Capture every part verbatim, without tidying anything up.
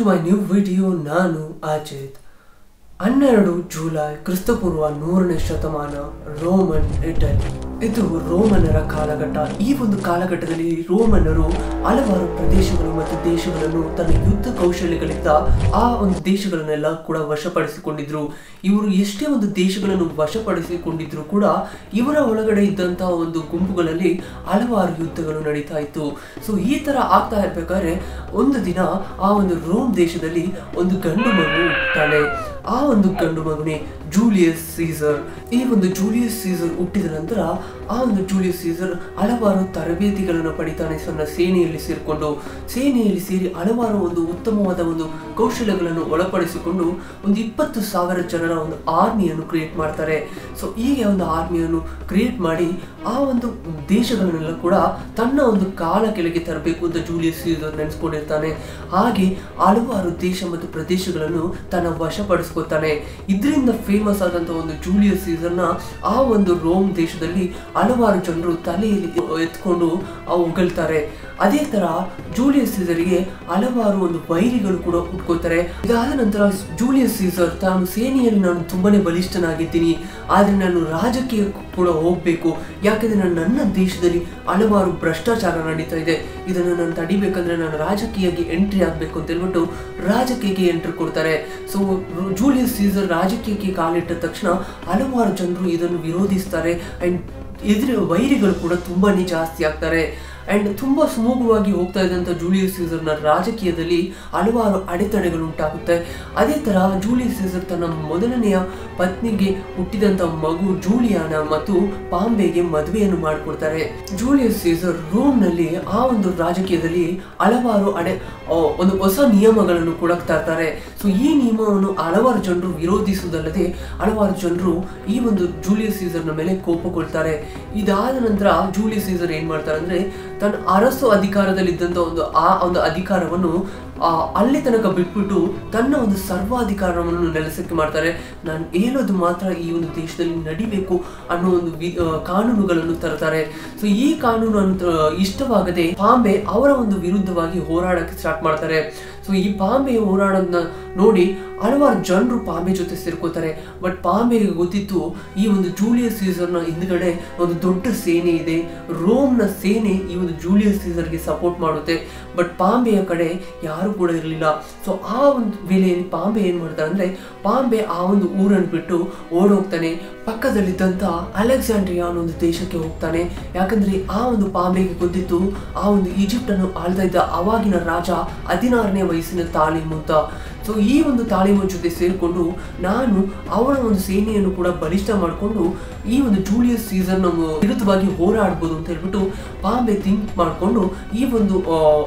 my new video. ನಾನು ಅಜಿತ್. ಹನ್ನೆರಡು July ಕ್ರಿಸ್ತಪೂರ್ವ ನೂರನೇ ಶತಮಾನ, ರೋಮನ್ ಇಟಲಿ. ಇದು ರೋಮನರ ಕಾಲಘಟ್ಟ. ಈ ಒಂದು ಕಾಲಘಟ್ಟದಲ್ಲಿ ರೋಮನರು ಹಲವಾರು ಪ್ರದೇಶಗಳು ಮತ್ತು ದೇಶಗಳನ್ನು ತನ್ನ ಯುದ್ಧ ಕೌಶಲ್ಯಗಳಿಂದ ಆ ಒಂದು ದೇಶಗಳನ್ನೆಲ್ಲ ಕೂಡ ವಶಪಡಿಸಿಕೊಂಡಿದ್ರು. ಇವರು ಎಷ್ಟೇ ಒಂದು ದೇಶಗಳನ್ನು ವಶಪಡಿಸಿಕೊಂಡಿದ್ರು ಕೂಡ ಇವರ ಒಳಗಡೆ ಇದ್ದಂತಹ ಒಂದು ಗುಂಪುಗಳಲ್ಲಿ ಹಲವಾರು ಯುದ್ಧಗಳು ನಡೀತಾ ಇತ್ತು. ಸೊ ಈ ತರ ಆಗ್ತಾ ಇರ್ಬೇಕಾದ್ರೆ ಒಂದು ದಿನ ಆ ಒಂದು ರೋಮ್ ದೇಶದಲ್ಲಿ ಒಂದು ಗಂಡು ಮಗು ಹುಟ್ಟುತ್ತಾನೆ. ಆ ಒಂದು ಗಂಡು ಮಗುನೇ ಜೂಲಿಯಸ್ ಸೀಸರ್. ಈ ಒಂದು ಜೂಲಿಯಸ್ ಸೀಸರ್ ಹುಟ್ಟಿದ ನಂತರ ಆ ಒಂದು ಜೂಲಿಯಸ್ ಸೀಸರ್ ಹಲವಾರು ತರಬೇತಿಗಳನ್ನು ಪಡಿತಾನೆ. ತನ್ನ ಸೇನೆಯಲ್ಲಿ ಸೇರಿಕೊಂಡು ಸೇನೆಯಲ್ಲಿ ಸೇರಿ ಹಲವಾರು ಒಂದು ಉತ್ತಮವಾದ ಒಂದು ಕೌಶಲ್ಯಗಳನ್ನು ಒಳಪಡಿಸಿಕೊಂಡು ಒಂದು ಇಪ್ಪತ್ತು ಸಾವಿರ ಜನರ ಒಂದು ಆರ್ಮಿಯನ್ನು ಕ್ರಿಯೇಟ್ ಮಾಡ್ತಾರೆ. ಸೊ ಹೀಗೆ ಒಂದು ಆರ್ಮಿಯನ್ನು ಕ್ರಿಯೇಟ್ ಮಾಡಿ ಆ ಒಂದು ದೇಶಗಳನ್ನೆಲ್ಲ ಕೂಡ ತನ್ನ ಒಂದು ಕಾಲ ಕೆಳಗೆ ತರಬೇಕು ಅಂತ ಜೂಲಿಯಸ್ ಸೀಸರ್ ನೆನೆಸ್ಕೊಂಡಿರ್ತಾನೆ. ಹಾಗೆ ಹಲವಾರು ದೇಶ ಮತ್ತು ಪ್ರದೇಶಗಳನ್ನು ತನ್ನ ವಶಪಡಿಸ್ಕೊತಾನೆ. ಇದರಿಂದ ಫೇಮಸ್ ಆದಂತ ಒಂದು ಜೂಲಿಯಸ್ ಸೀಸರ್ನ ಆ ಒಂದು ರೋಮ್ ದೇಶದಲ್ಲಿ ಹಲವಾರು ಜನರು ತಲೆಯಲ್ಲಿ ಎತ್ಕೊಂಡು ಹೊಗಳ್ತಾರೆ. ಅದೇ ತರ ಜೂಲಿಯಸ್ ಸೀಸರ್ಗೆ ಹಲವಾರು ಒಂದು ವೈರಿಗಳು ಕೂಡ ಹುಟ್ಕೋತಾರೆ. ಇದಾದ ನಂತರ ಜೂಲಿಯಸ್ ಸೀಸರ್ ತಾನು ಸೇನೆಯಲ್ಲಿ ನಾನು ತುಂಬಾನೇ ಬಲಿಷ್ಠನಾಗಿದ್ದೀನಿ, ಆದ್ರೆ ನಾನು ರಾಜಕೀಯ ಕೂಡ ಹೋಗ್ಬೇಕು, ಯಾಕಂದ್ರೆ ನಾನು ನನ್ನ ದೇಶದಲ್ಲಿ ಹಲವಾರು ಭ್ರಷ್ಟಾಚಾರ ನಡೀತಾ ಇದೆ, ಇದನ್ನು ನಾನು ತಡಿಬೇಕಂದ್ರೆ ನಾನು ರಾಜಕೀಯಕ್ಕೆ ಎಂಟ್ರಿ ಆಗ್ಬೇಕು ಅಂತ ಹೇಳ್ಬಿಟ್ಟು ರಾಜಕೀಯಕ್ಕೆ ಎಂಟ್ರಿ ಕೊಡ್ತಾರೆ. ಸೊ ಜೂಲಿಯಸ್ ಸೀಸರ್ ರಾಜಕೀಯಕ್ಕೆ ಕಾಲಿಟ್ಟ ತಕ್ಷಣ ಹಲವಾರು ಜನರು ಇದನ್ನು ವಿರೋಧಿಸ್ತಾರೆ. ಅಂಡ್ ಎದುರು ವೈರಿಗಳು ಕೂಡ ತುಂಬಾನೇ ಜಾಸ್ತಿ ಆಗ್ತಾರೆ. ಅಂಡ್ ತುಂಬಾ ಸುಮೂಗವಾಗಿ ಹೋಗ್ತಾ ಇದ್ದಂಥ ಜೂಲಿಯಸ್ ಸೀಸರ್ನ ರಾಜಕೀಯದಲ್ಲಿ ಹಲವಾರು ಅಡೆತಡೆಗಳು ಉಂಟಾಗುತ್ತೆ. ಅದೇ ತರ ಜೂಲಿಯಸ್ ಸೀಸರ್ ತನ್ನ ಮೊದಲನೆಯ ಪತ್ನಿಗೆ ಹುಟ್ಟಿದಂತ ಮಗು ಜೂಲಿಯಾನ ಮತ್ತು ಪಾಂಬೆಗೆ ಮದುವೆಯನ್ನು ಮಾಡಿಕೊಡ್ತಾರೆ. ಜೂಲಿಯಸ್ ಸೀಸರ್ ರೋಮ್ ನಲ್ಲಿ ಆ ಒಂದು ರಾಜಕೀಯದಲ್ಲಿ ಹಲವಾರು ಅಡೆ ಒಂದು ಹೊಸ ನಿಯಮಗಳನ್ನು ಕೂಡ ತರ್ತಾರೆ. ಸೊ ಈ ನಿಯಮವನ್ನು ಹಲವಾರು ಜನರು ವಿರೋಧಿಸುವುದಲ್ಲದೆ ಹಲವಾರು ಜನರು ಈ ಒಂದು ಜೂಲಿಯಸ್ ಸೀಸರ್ನ ಮೇಲೆ ಕೋಪಗೊಳ್ತಾರೆ. ಇದಾದ ನಂತರ ಜೂಲಿಯಸ್ ಸೀಸರ್ ಏನ್ ಮಾಡ್ತಾರೆ ಅಂದ್ರೆ ತನ್ನ ಅರಸು ಅಧಿಕಾರದಲ್ಲಿದ್ದಂಥ ಒಂದು ಆ ಒಂದು ಅಧಿಕಾರವನ್ನು ಅಲ್ಲಿ ತನಕ ಬಿಟ್ಬಿಟ್ಟು ತನ್ನ ಒಂದು ಸರ್ವಾಧಿಕಾರವನ್ನು ನೆಲೆಸಕ್ಕೆ ಮಾಡ್ತಾರೆ. ನಾನು ಹೇಳೋದು ಮಾತ್ರ ಈ ಒಂದು ದೇಶದಲ್ಲಿ ನಡಿಬೇಕು ಅನ್ನೋ ಒಂದು ಕಾನೂನುಗಳನ್ನು ತರ್ತಾರೆ. ಸೊ ಈ ಕಾನೂನು ಇಷ್ಟವಾಗದೆ ಪಾಂಬೆ ಅವರ ಒಂದು ವಿರುದ್ಧವಾಗಿ ಹೋರಾಡಕ್ಕೆ ಸ್ಟಾರ್ಟ್ ಮಾಡ್ತಾರೆ. ಸೊ ಈ ಪಾಂಬೆ ಹೋರಾಡೋದನ್ನ ನೋಡಿ ಹಲವಾರು ಜನರು ಪಾಂಬೆ ಜೊತೆ ಸೇರ್ಕೋತಾರೆ. ಬಟ್ ಪಾಂಬೆಗೆ ಗೊತ್ತಿತ್ತು ಈ ಒಂದು ಜೂಲಿಯಸ್ ಸೀಸರ್ನ ಹಿಂದ್ಗಡೆ ಒಂದು ದೊಡ್ಡ ಸೇನೆ ಇದೆ, ರೋಮ್ನ ಸೇನೆ ಈ ಒಂದು ಜೂಲಿಯಸ್ ಸೀಸರ್ಗೆ ಸಪೋರ್ಟ್ ಮಾಡುತ್ತೆ. ಬಟ್ ಪಾಂಬೆಯ ಕಡೆ ಯಾರು ಕೂಡ ಇರಲಿಲ್ಲ. ಸೊ ಆ ಒಂದು ವೇಳೆಯಲ್ಲಿ ಪಾಂಬೆ ಏನ್ ಮಾಡ್ತಾರೆ ಅಂದ್ರೆ ಪಾಂಬೆ ಆ ಒಂದು ಊರನ್ನು ಬಿಟ್ಟು ಓಡೋಗ್ತಾನೆ. ಪಕ್ಕದಲ್ಲಿದ್ದಂತ ಅಲೆಕ್ಸಾಂಡ್ರಿಯಾ ಅನ್ನೋ ಒಂದು ದೇಶಕ್ಕೆ ಹೋಗ್ತಾನೆ. ಯಾಕಂದ್ರೆ ಆ ಒಂದು ಪಾಂಬೆಗೆ ಗೊತ್ತಿತ್ತು ಆ ಒಂದು ಈಜಿಪ್ಟ್ ಅನ್ನು ಆಳ್ತಾ ಇದ್ದ ಅವಾಗಿನ ರಾಜ ಹದಿನಾರನೇ ವಯಸ್ಸಿನ ತಾಲೀಮು ಅಂತ. ಸೊ ಈ ಒಂದು ತಾಲೀಮು ಜೊತೆ ಸೇರಿಕೊಂಡು ನಾನು ಅವರ ಒಂದು ಸೇನೆಯನ್ನು ಕೂಡ ಬಲಿಷ್ಠ ಮಾಡಿಕೊಂಡು ಈ ಒಂದು ಜೂಲಿಯಸ್ ಸೀಸರ್ನ ವಿರುದ್ಧವಾಗಿ ಹೋರಾಡ್ಬೋದು ಅಂತ ಹೇಳ್ಬಿಟ್ಟು ಪಾಂಬೆ ಥಿಂಕ್ ಮಾಡಿಕೊಂಡು ಈ ಒಂದು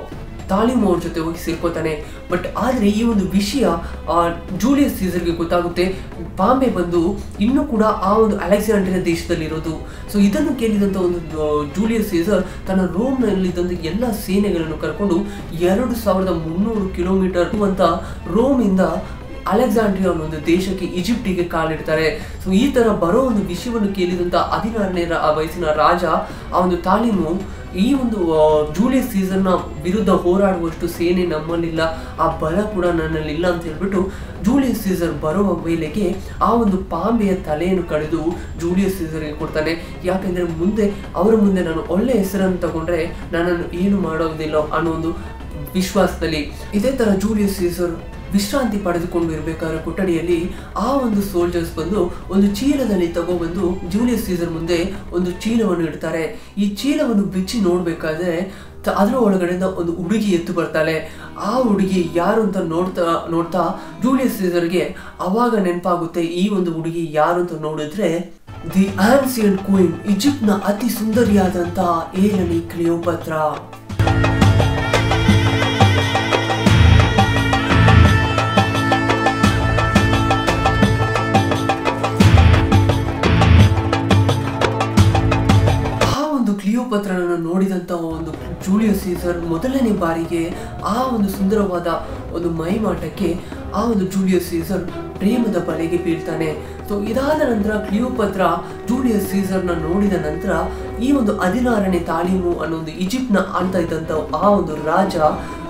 ತಾಲೀಮು ಅವ್ರ ಜೊತೆ ಹೋಗಿ ಸೇರ್ಕೋತಾನೆ. ಬಟ್ ಆದರೆ ಈ ಒಂದು ವಿಷಯ ಜೂಲಿಯಸ್ ಸೀಸರ್ಗೆ ಗೊತ್ತಾಗುತ್ತೆ. ಪಾಂಬೆ ಬಂದು ಇನ್ನೂ ಕೂಡ ಆ ಒಂದು ಅಲೆಕ್ಸಾಂಡ್ರಿಯಾ ದೇಶದಲ್ಲಿರೋದು. ಸೊ ಇದನ್ನು ಕೇಳಿದಂಥ ಒಂದು ಜೂಲಿಯಸ್ ಸೀಸರ್ ತನ್ನ ರೋಮ್ನಲ್ಲಿದ್ದಂಥ ಎಲ್ಲ ಸೇನೆಗಳನ್ನು ಕರ್ಕೊಂಡು ಎರಡು ಸಾವಿರದ ಮುನ್ನೂರು ಕಿಲೋಮೀಟರ್ ಅಂತ ರೋಮಿಂದ ಅಲೆಕ್ಸಾಂಡ್ರಿಯಾ ಅನ್ನೋ ಒಂದು ದೇಶಕ್ಕೆ ಈಜಿಪ್ಟಿಗೆ ಕಾಲಿಡ್ತಾರೆ. ಸೊ ಈ ತರ ಬರೋ ಒಂದು ವಿಷಯವನ್ನು ಕೇಳಿದಂತ ಹದಿನಾರನೇ ವಯಸ್ಸಿನ ರಾಜ ಆ ಒಂದು ತಾಲೀಮು ಈ ಒಂದು ಜೂಲಿಯಸ್ ಸೀಸರ್ನ ವಿರುದ್ಧ ಹೋರಾಡುವಷ್ಟು ಸೇನೆ ನಮ್ಮಲ್ಲಿಲ್ಲ, ಆ ಬಲ ಕೂಡ ನನ್ನಲ್ಲಿ ಇಲ್ಲ ಅಂತ ಹೇಳ್ಬಿಟ್ಟು ಜೂಲಿಯಸ್ ಸೀಸರ್ ಬರುವ ವೇಳೆಗೆ ಆ ಒಂದು ಪಾಂಬೆಯ ತಲೆಯನ್ನು ಕಡಿದು ಜೂಲಿಯಸ್ ಸೀಸರ್ಗೆ ಕೊಡ್ತಾನೆ. ಯಾಕೆಂದ್ರೆ ಮುಂದೆ ಅವರ ಮುಂದೆ ನಾನು ಒಳ್ಳೆ ಹೆಸರನ್ನು ತಗೊಂಡ್ರೆ ನನ್ನನ್ನು ಏನು ಮಾಡೋದಿಲ್ಲ ಅನ್ನೋ ಒಂದು ವಿಶ್ವಾಸದಲ್ಲಿ. ಇದೇ ತರ ಜೂಲಿಯಸ್ ಸೀಸರ್ ವಿಶ್ರಾಂತಿ ಪಡೆದುಕೊಂಡು ಇರಬೇಕಾದ್ರೆ ಕೊಠಡಿಯಲ್ಲಿ ಆ ಒಂದು ಸೋಲ್ಜರ್ಸ್ ಬಂದು ಒಂದು ಚೀಲದಲ್ಲಿ ತಗೊಬಂದು ಜೂಲಿಯಸ್ ಸೀಸರ್ ಮುಂದೆ ಒಂದು ಚೀಲವನ್ನು ಇಡ್ತಾರೆ. ಈ ಚೀಲವನ್ನು ಬಿಚ್ಚಿ ನೋಡ್ಬೇಕಾದ್ರೆ ಅದರ ಒಳಗಡೆಯಿಂದ ಒಂದು ಹುಡುಗಿ ಎತ್ತು ಬರ್ತಾಳೆ. ಆ ಹುಡುಗಿ ಯಾರು ಅಂತ ನೋಡ್ತಾ ನೋಡ್ತಾ ಜೂಲಿಯಸ್ ಸೀಸರ್ಗೆ ಅವಾಗ ನೆನಪಾಗುತ್ತೆ ಈ ಒಂದು ಹುಡುಗಿ ಯಾರು ಅಂತ ನೋಡಿದ್ರೆ ದಿ ಆನ್ಸಿಯಂಟ್ ಕ್ವೀನ್, ಈಜಿಪ್ಟ್ನ ಅತಿ ಸುಂದರಿಯಾದಂತ ಏಳನೇ ಕ್ಲಿಯೋಪತ್ರಾ. ಕ್ಲಿಯೋಪತ್ರನನ್ನು ನೋಡಿದಂತ ಒಂದು ಜೂಲಿಯಸ್ ಸೀಸರ್ ಮೊದಲನೇ ಬಾರಿಗೆ ಆ ಒಂದು ಸುಂದರವಾದ ಒಂದು ಮೈಮಾಟಕ್ಕೆ ಆ ಒಂದು ಜೂಲಿಯಸ್ ಸೀಸರ್ ಪ್ರೇಮದ ಬಲೆಗೆ ಬೀಳ್ತಾನೆ. ಸೊ ಇದಾದ ನಂತರ ಕ್ಲಿಯೋಪತ್ರ ಜೂಲಿಯಸ್ ಸೀಸರ್ನ ನೋಡಿದ ನಂತರ ಈ ಒಂದು ಹದಿನಾರನೇ ತಾಲೀಮು ಅನ್ನೋ ಒಂದು ಈಜಿಪ್ಟ್ನ ಆಳ್ತಾ ಇದ್ದಂಥ ಆ ಒಂದು ರಾಜ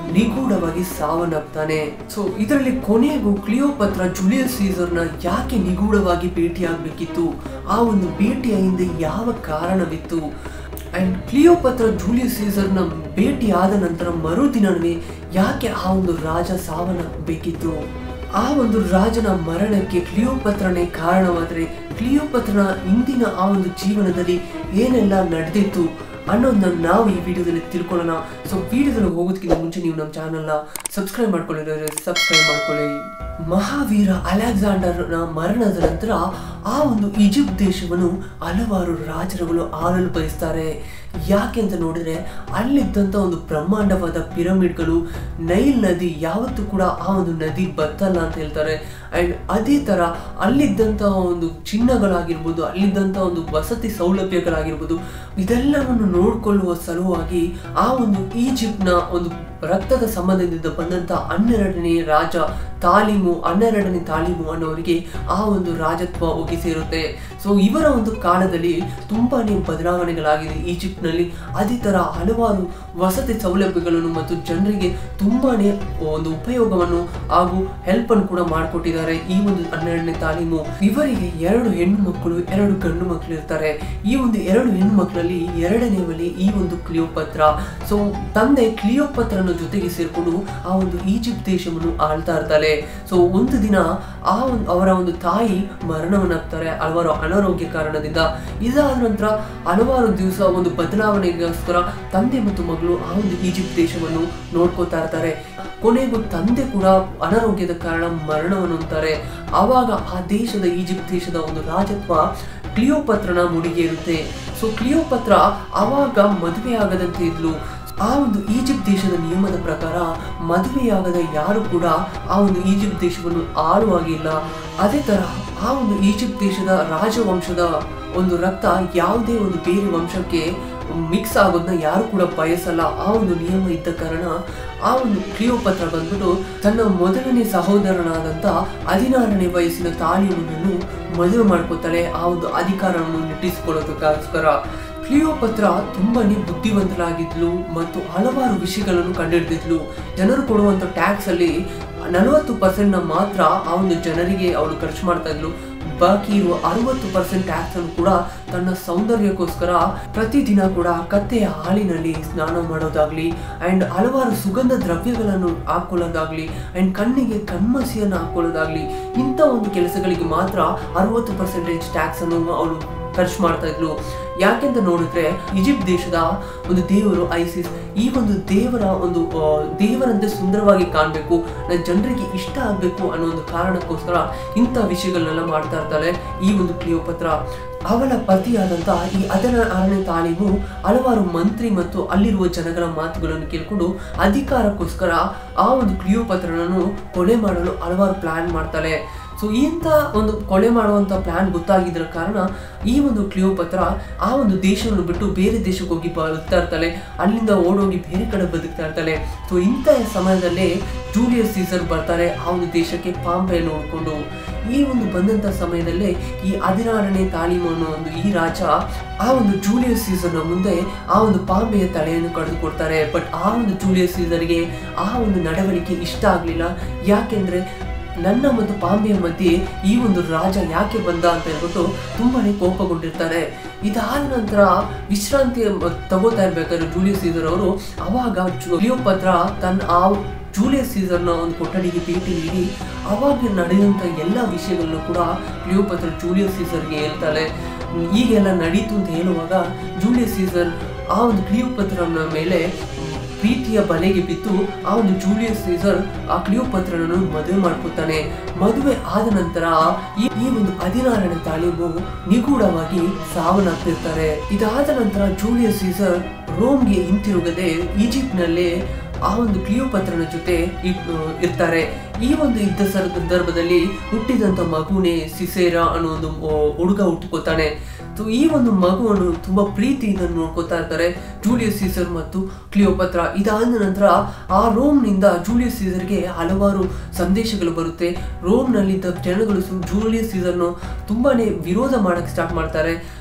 ನಿಗೂಢವಾಗಿ ಸಾವನ್ನಪ್ತಾನೆ. ಸೊ ಇದರಲ್ಲಿ ಕೊನೆಗೂ ಕ್ಲಿಯೋಪತ್ರ ಜೂಲಿಯಸ್ ಸೀಸರ್ನ ಯಾಕೆ ನಿಗೂಢವಾಗಿ ಭೇಟಿಯಾಗಬೇಕಿತ್ತು, ಆ ಒಂದು ಭೇಟಿಯ ಹಿಂದೆ ಯಾವ ಕಾರಣವಿತ್ತು, ಅಂಡ್ ಕ್ಲಿಯೋಪತ್ರ ಜೂಲಿಯಸ್ ಸೀಸರ್ನ ಭೇಟಿ ಆದ ನಂತರ ಮರುದಿನವೇ ಯಾಕೆ ಆ ಒಂದು ರಾಜ ಸಾವನ್ನಪ್ಪಬೇಕಿತ್ತು, ಆ ಒಂದು ರಾಜನ ಮರಣಕ್ಕೆ ಕ್ಲಿಯೋಪತ್ರನೇ ಕಾರಣವಾದರೆ ಕ್ಲಿಯೋಪತ್ರನ ಇಂದಿನ ಆ ಒಂದು ಜೀವನದಲ್ಲಿ ಏನೆಲ್ಲ ನಡೆದಿತ್ತು ಅನ್ನೋದನ್ನ ನಾವು ಈ ವಿಡಿಯೋದಲ್ಲಿ ತಿಳ್ಕೊಳ್ಳೋಣ. ಸೊ ವಿಡಿಯೋದಲ್ಲಿ ಹೋಗೋದಕ್ಕಿಂತ ಮುಂಚೆ ನೀವು ನಮ್ಮ ಚಾನಲ್ನ ಸಬ್ಸ್ಕ್ರೈಬ್ ಮಾಡ್ಕೊಳ್ಳಿದ್ರೆ ಸಬ್ಸ್ಕ್ರೈಬ್ ಮಾಡ್ಕೊಳ್ಳಿ. ಮಹಾವೀರ ಅಲೆಕ್ಸಾಂಡರ್ನ ಮರಣದ ನಂತರ ಆ ಒಂದು ಈಜಿಪ್ಟ್ ದೇಶವನ್ನು ಹಲವಾರು ರಾಜರುಗಳು ಆಳಲು ಬಯಸ್ತಾರೆ. ಯಾಕೆ ಅಂತ ನೋಡಿದ್ರೆ ಅಲ್ಲಿದ್ದಂಥ ಒಂದು ಬ್ರಹ್ಮಾಂಡವಾದ ಪಿರಮಿಡ್ಗಳು, ನೈಲ್ ನದಿ ಯಾವತ್ತೂ ಕೂಡ ಆ ಒಂದು ನದಿ ಬತ್ತಲ್ಲ ಅಂತ ಹೇಳ್ತಾರೆ. ಆ್ಯಂಡ್ ಅದೇ ಥರ ಅಲ್ಲಿದ್ದಂಥ ಒಂದು ಚಿನ್ನಗಳಾಗಿರ್ಬೋದು, ಅಲ್ಲಿದ್ದಂಥ ಒಂದು ವಸತಿ ಸೌಲಭ್ಯಗಳಾಗಿರ್ಬೋದು, ಇದೆಲ್ಲವನ್ನು ನೋಡಿಕೊಳ್ಳುವ ಸಲುವಾಗಿ ಆ ಒಂದು ಈಜಿಪ್ಟ್ನ ಒಂದು ರಕ್ತದ ಸಂಬಂಧದಿಂದ ಬಂದಂಥ ಹನ್ನೆರಡನೇ ರಾಜ ತಾಲೀಮು ಹನ್ನೆರಡನೇ ತಾಲೀಮು ಅನ್ನೋರಿಗೆ ಆ ಒಂದು ರಾಜತ್ವ ಹೋಗಿ ಸೇರುತ್ತೆ. ಸೊ ಇವರ ಒಂದು ಕಾಲದಲ್ಲಿ ತುಂಬಾನೇ ಬದಲಾವಣೆಗಳಾಗಿದೆ ಈಜಿಪ್ಟ್ನಲ್ಲಿ. ಅದೇ ಥರ ಹಲವಾರು ವಸತಿ ಸೌಲಭ್ಯಗಳನ್ನು ಮತ್ತು ಜನರಿಗೆ ತುಂಬಾನೇ ಒಂದು ಉಪಯೋಗವನ್ನು ಹಾಗೂ ಹೆಲ್ಪ್ ಅನ್ನು ಕೂಡ ಮಾಡಿಕೊಟ್ಟಿದ್ದಾರೆ ಈ ಒಂದು ಹನ್ನೆರಡನೇ ತಾಲೀಮು. ಇವರಿಗೆ ಎರಡು ಹೆಣ್ಣು ಮಕ್ಕಳು, ಎರಡು ಗಂಡು ಮಕ್ಕಳು ಇರ್ತಾರೆ. ಈ ಒಂದು ಎರಡು ಹೆಣ್ಣು ಮಕ್ಕಳಲ್ಲಿ ಎರಡನೇ ಒಲೆ ಈ ಒಂದು ಕ್ಲಿಯೋಪತ್ರ. ಸೊ ತಂದೆ ಕ್ಲಿಯೋಪತ್ರನ ಜೊತೆಗೆ ಸೇರ್ಕೊಂಡು ಆ ಒಂದು ಈಜಿಪ್ಟ್ ದೇಶವನ್ನು ಆಳ್ತಾ ಇರ್ತಾರೆ. ಸೊ ಒಂದು ದಿನ ಆ ಒಂದು ಅವರ ಒಂದು ತಾಯಿ ಮರಣವನ್ನಾಗ್ತಾರೆ ಹಲವಾರು ಅನಾರೋಗ್ಯ ಕಾರಣದಿಂದ. ಇದಾದ ನಂತರ ಹಲವಾರು ದಿವಸ ಒಂದು ಬದಲಾವಣೆಗೋಸ್ಕರ ತಂದೆ ಮತ್ತು ಮಗಳು ಆ ಒಂದು ಈಜಿಪ್ಟ್ ದೇಶವನ್ನು ನೋಡ್ಕೋತಾ ಇರ್ತಾರೆ. ಕೊನೆಗೂ ತಂದೆ ಕೂಡ ಅನಾರೋಗ್ಯದ ಕಾರಣ ಮರಣವನ್ನು ಹೊಂದ್ತಾರೆ. ಆವಾಗ ಆ ದೇಶದ ಈಜಿಪ್ಟ್ ದೇಶದ ಒಂದು ರಾಜತ್ವ ಕ್ಲಿಯೋಪತ್ರನ ಮುಡಿಗೆ ಇರುತ್ತೆ. ಸೊ ಕ್ಲಿಯೋಪತ್ರ ಆವಾಗ ಮದುವೆ ಆಗದಂತೆ ಇದ್ಲು. ಆ ಒಂದು ಈಜಿಪ್ಟ್ ದೇಶದ ನಿಯಮದ ಪ್ರಕಾರ ಮದುವೆಯಾಗದ ಯಾರು ಕೂಡ ಆ ಒಂದು ಈಜಿಪ್ಟ್ ದೇಶವನ್ನು ಆಳುವಾಗಿಲ್ಲ. ಅದೇ ತರ ಆ ಒಂದು ಈಜಿಪ್ಟ್ ದೇಶದ ರಾಜವಂಶದ ಒಂದು ರಕ್ತ ಯಾವುದೇ ಒಂದು ಬೇರೆ ವಂಶಕ್ಕೆ ಮಿಕ್ಸ್ ಆಗೋದನ್ನ ಯಾರು ಕೂಡ ಬಯಸಲ್ಲ. ಆ ಒಂದು ನಿಯಮ ಇದ್ದ ಕಾರಣ ಆ ಒಂದು ಕ್ಲಿಯೋಪತ್ರ ಬಂದ್ಬಿಟ್ಟು ತನ್ನ ಮೊದಲನೇ ಸಹೋದರನಾದಂಥ ಹದಿನಾರನೇ ವಯಸ್ಸಿನ ತಾಲೀಮನನ್ನು ಮದುವೆ ಮಾಡ್ಕೋತಾಳೆ ಆ ಒಂದು ಅಧಿಕಾರವನ್ನು ನಿಟ್ಟಿಸಿಕೊಳ್ಳೋದಕ್ಕೋಸ್ಕರ. ಕ್ಲಿಯೋಪತ್ರ ತುಂಬಾನೇ ಬುದ್ಧಿವಂತರಾಗಿದ್ಲು ಮತ್ತು ಹಲವಾರು ವಿಷಯಗಳನ್ನು ಕಂಡುಹಿಡಿದಿದ್ಲು. ಜನರು ಕೊಡುವಂಥ ಟ್ಯಾಕ್ಸ್ ಅಲ್ಲಿ ನಲವತ್ತು ಪರ್ಸೆಂಟ್ ನ ಮಾತ್ರ ಆ ಒಂದು ಜನರಿಗೆ ಅವಳು ಖರ್ಚು ಮಾಡ್ತಾ ಇದ್ಲು. ಬಾಕಿ ಇರುವ ಅರವತ್ತು ಪರ್ಸೆಂಟ್ ಟ್ಯಾಕ್ಸ್ ಅನ್ನು ಕೂಡ ತನ್ನ ಸೌಂದರ್ಯಕ್ಕೋಸ್ಕರ ಪ್ರತಿದಿನ ಕೂಡ ಕತ್ತೆಯ ಹಾಲಿನಲ್ಲಿ ಸ್ನಾನ ಮಾಡೋದಾಗ್ಲಿ, ಅಂಡ್ ಹಲವಾರು ಸುಗಂಧ ದ್ರವ್ಯಗಳನ್ನು ಹಾಕೊಳ್ಳೋದಾಗ್ಲಿ, ಅಂಡ್ ಕಣ್ಣಿಗೆ ಕಣ್ಮಸಿಯನ್ನು ಹಾಕೊಳ್ಳೋದಾಗ್ಲಿ, ಇಂಥ ಒಂದು ಕೆಲಸಗಳಿಗೆ ಮಾತ್ರ ಅರವತ್ತು ಪರ್ಸೆಂಟೇಜ್ ಟ್ಯಾಕ್ಸ್ ಅನ್ನು ಅವಳು ಖರ್ಚು ಮಾಡ್ತಾ ಇದ್ಲು. ಯಾಕೆಂತ ನೋಡಿದ್ರೆ ಈಜಿಪ್ಟ್ ದೇಶದ ಒಂದು ದೇವರು ಐಸಿಸ್, ಈ ಒಂದು ದೇವರ ಒಂದು ದೇವರಂತೆ ಸುಂದರವಾಗಿ ಕಾಣಬೇಕು, ನನ್ನ ಜನರಿಗೆ ಇಷ್ಟ ಆಗಬೇಕು ಅನ್ನೋ ಒಂದು ಕಾರಣಕ್ಕೋಸ್ಕರ ಇಂಥ ವಿಷಯಗಳನ್ನೆಲ್ಲ ಮಾಡ್ತಾ ಇರ್ತಾಳೆ ಈ ಒಂದು ಕ್ಲಿಯೋಪತ್ರ. ಅವಳ ಪತಿಯಾದಂಥ ಈ ಹದಿನಾರನೇ ತಾಲೀಮು ಹಲವಾರು ಮಂತ್ರಿ ಮತ್ತು ಅಲ್ಲಿರುವ ಜನಗಳ ಮಾತುಗಳನ್ನು ಕೇಳಿಕೊಂಡು ಅಧಿಕಾರಕ್ಕೋಸ್ಕರ ಆ ಒಂದು ಕ್ಲಿಯೋಪತ್ರನನ್ನು ಕೊಲೆ ಮಾಡಲು ಹಲವಾರು ಪ್ಲಾನ್ ಮಾಡ್ತಾಳೆ. ಸೊ ಇಂಥ ಒಂದು ಕೊಲೆ ಮಾಡುವಂಥ ಪ್ಲಾನ್ ಗೊತ್ತಾಗಿದ್ದರ ಕಾರಣ ಈ ಒಂದು ಕ್ಲಿಯೋಪತ್ರ ಆ ಒಂದು ದೇಶವನ್ನು ಬಿಟ್ಟು ಬೇರೆ ದೇಶಕ್ಕೆ ಹೋಗಿ ಬದುಕ್ತಾ ಇರ್ತಾಳೆ. ಅಲ್ಲಿಂದ ಓಡೋಗಿ ಬೇರೆ ಕಡೆ ಬದುಕ್ತಾ ಇರ್ತಾಳೆ. ಸೊ ಇಂಥ ಸಮಯದಲ್ಲೇ ಜೂಲಿಯಸ್ ಸೀಸರ್ ಬರ್ತಾರೆ ಆ ಒಂದು ದೇಶಕ್ಕೆ ಪಾಂಪೆಯನ್ನು ನೋಡಿಕೊಂಡು. ಈ ಒಂದು ಬಂದಂಥ ಸಮಯದಲ್ಲೇ ಈ ಹದಿನಾರನೇ ತಾಲೀಮು ಅನ್ನೋ ಒಂದು ಈ ರಾಜ ಆ ಒಂದು ಜೂಲಿಯಸ್ ಸೀಸರ್ನ ಮುಂದೆ ಆ ಒಂದು ಪಾಂಪೆಯ ತಲೆಯನ್ನು ಕಳೆದುಕೊಡ್ತಾರೆ. ಬಟ್ ಆ ಒಂದು ಜೂಲಿಯಸ್ ಸೀಸರ್ಗೆ ಆ ಒಂದು ನಡವಳಿಕೆ ಇಷ್ಟ ಆಗಲಿಲ್ಲ. ಯಾಕೆಂದ್ರೆ ನನ್ನ ಮತ್ತು ಪಾಂಬೆಯ ಮಧ್ಯೆ ಈ ಒಂದು ರಾಜ ಯಾಕೆ ಬಂದ ಅಂತ ಹೇಳ್ಬಿಟ್ಟು ತುಂಬಾನೇ ಕೋಪಗೊಂಡಿರ್ತಾರೆ. ಇದಾದ ನಂತರ ವಿಶ್ರಾಂತಿ ತಗೋತಾ ಇರ್ಬೇಕಾದ್ರೆ ಜೂಲಿಯಸ್ ಸೀಸರ್ ಅವರು ಅವಾಗ ಕ್ಲಿಯೋಪತ್ರ ತನ್ನ ಆ ಜೂಲಿಯಸ್ ಸೀಸರ್ನ ಒಂದು ಕೊಠಡಿಗೆ ಭೇಟಿ ನೀಡಿ ಅವಾಗ ನಡೆಯುವಂಥ ಎಲ್ಲ ವಿಷಯಗಳನ್ನು ಕೂಡ ಕ್ಲಿಯೋಪತ್ರ ಜೂಲಿಯಸ್ ಸೀಸರ್ಗೆ ಹೇಳ್ತಾಳೆ. ಈಗೆಲ್ಲ ನಡೀತು ಅಂತ ಹೇಳುವಾಗ ಜೂಲಿಯಸ್ ಸೀಸರ್ ಆ ಒಂದು ಕ್ಲಿಯೋಪತ್ರನ ಮೇಲೆ ಪ್ರೀತಿಯ ಬಲೆಗೆ ಬಿದ್ದು ಆ ಒಂದು ಜೂಲಿಯಸ್ ಸೀಸರ್ ಆ ಕ್ಲಿಯೋಪತ್ರನನ್ನು ಮದುವೆ ಮಾಡ್ಕೊತಾನೆ. ಮದುವೆ ಆದ ನಂತರ ಈ ಒಂದು ಹದಿನಾರನೇ ತಾಲೀಮು ನಿಗೂಢವಾಗಿ ಸಾವನ್ನಪ್ಪಿರ್ತಾರೆ. ಇದಾದ ನಂತರ ಜೂಲಿಯಸ್ ಸೀಸರ್ ರೋಮ್ಗೆ ಹಿಂತಿರುಗದೆ ಈಜಿಪ್ಟ್ನಲ್ಲೇ ಆ ಒಂದು ಕ್ಲಿಯೋಪತ್ರನ ಜೊತೆ ಇರ್ತಾರೆ. ಈ ಒಂದು ಯುದ್ಧ ಸಂದರ್ಭದಲ್ಲಿ ಹುಟ್ಟಿದಂಥ ಮಗುನೇ ಸಿಸೇರಾ ಅನ್ನೋ ಒಂದು ಹುಡುಗ ಹುಟ್ಟುಕೋತಾನೆ. ಈ ಒಂದು ಮಗುವನ್ನು ತುಂಬಾ ಪ್ರೀತಿಯಿಂದ ನೋಡ್ಕೋತಾ ಇರ್ತಾರೆ ಜೂಲಿಯಸ್ ಸೀಸರ್ ಮತ್ತು ಕ್ಲಿಯೋಪತ್ರ. ಇದಾದ ನಂತರ ಆ ರೋಮ್ನಿಂದ ಜೂಲಿಯಸ್ ಸೀಸರ್ಗೆ ಹಲವಾರು ಸಂದೇಶಗಳು ಬರುತ್ತೆ. ರೋಮ್ನಲ್ಲಿದ್ದ ಜನಗಳು ಜೂಲಿಯಸ್ ಸೀಸರ್ನು ತುಂಬಾನೇ ವಿರೋಧ ಮಾಡಕ್ಕೆ ಸ್ಟಾರ್ಟ್ ಮಾಡ್ತಾರೆ.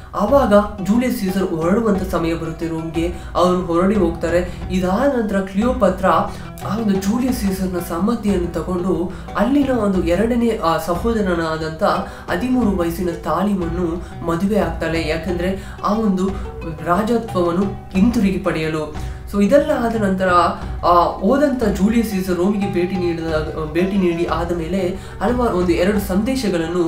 ಆವಾಗ ಜೂಲಿಯಸ್ ಸೀಸರ್ ಹೊರಡುವಂತ ಸಮಯ ಬರುತ್ತೆ ರೋಮ್ಗೆ. ಅವರು ಹೊರಡಿ ಹೋಗ್ತಾರೆ. ಇದಾದ ನಂತರ ಕ್ಲಿಯೋಪಾತ್ರ ಆ ಒಂದು ಜೂಲಿಯಸ್ ಸೀಸರ್ನ ಸಮ್ಮತಿಯನ್ನು ತಗೊಂಡು ಅಲ್ಲಿನ ಒಂದು ಎರಡನೇ ಆ ಸಹೋದರನಾದಂಥ ಹದಿಮೂರು ವಯಸ್ಸಿನ ತಾಲೀಮನ್ನು ಮದುವೆ ಆಗ್ತಾಳೆ. ಯಾಕಂದ್ರೆ ಆ ಒಂದು ರಾಜತ್ವವನ್ನು ಹಿಂತಿರುಗಿ ಪಡೆಯಲು. ಸೊ ಇದೆಲ್ಲ ಆದ ನಂತರ ಆ ಹೋದಂಥ ಜೂಲಿಯಸ್ ಸೀಸರ್ ರೋಮಿಗೆ ಭೇಟಿ ನೀಡಿದ ಭೇಟಿ ನೀಡಿ ಆದ ಮೇಲೆ ಹಲವಾರು ಒಂದು ಎರಡು ಸಂದೇಶಗಳನ್ನು